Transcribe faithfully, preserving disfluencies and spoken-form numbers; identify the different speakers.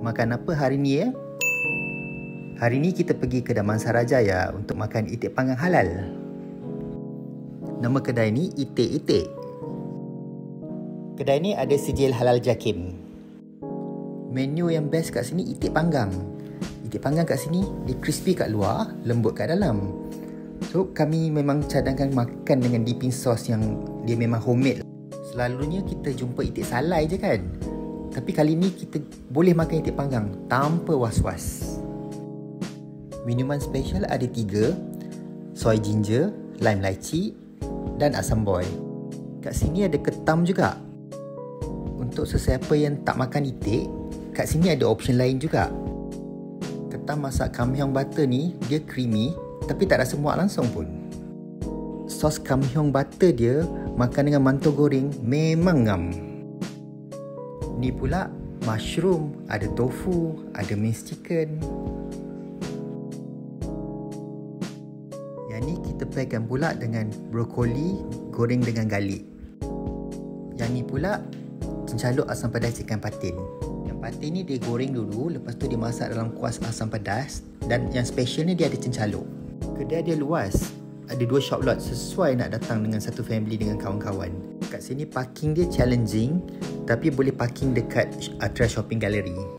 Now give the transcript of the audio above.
Speaker 1: Makan apa hari ni ya? Hari ni kita pergi ke Damansara Jaya untuk makan itik panggang halal. Nama kedai ni Itik Itik. Kedai ni ada sijil halal JAKIM. Menu yang best kat sini itik panggang. Itik panggang kat sini dia crispy kat luar, lembut kat dalam. So kami memang cadangkan makan dengan dipping sauce yang dia memang homemade. Selalunya kita jumpa itik salai je kan. Tapi kali ni kita boleh makan itik panggang tanpa was-was. Minuman special ada tiga, soy ginger, lime lychee dan asam boy. Kat sini ada ketam juga. Untuk sesiapa yang tak makan itik, kat sini ada option lain juga. Ketam masak kamhyong butter ni dia creamy tapi tak rasa muak langsung pun. Sos kamhyong butter dia makan dengan mantou goreng memang ngam. Ni pula mushroom, ada tofu, ada minced chicken. Yang ni kita pairkan pula dengan brokoli goreng dengan garlic. Yang ni pula cencaluk asam pedas ikan patin. Yang patin ni dia goreng dulu, lepas tu dia masak dalam kuas asam pedas. Dan yang special ni dia ada cencaluk. Kedai dia luas, ada dua shop lot sesuai nak datang dengan satu family dengan kawan-kawan. Kat sini parking dia challenging, tapi boleh parking dekat Atra Shopping Gallery.